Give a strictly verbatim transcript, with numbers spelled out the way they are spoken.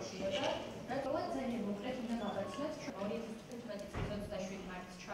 მოკავშირეება, რატოა ძალიან კონკრეტულად გავაცნოთ ორი ათას თერთმეტი წლის ოცდაშვიდი მარტის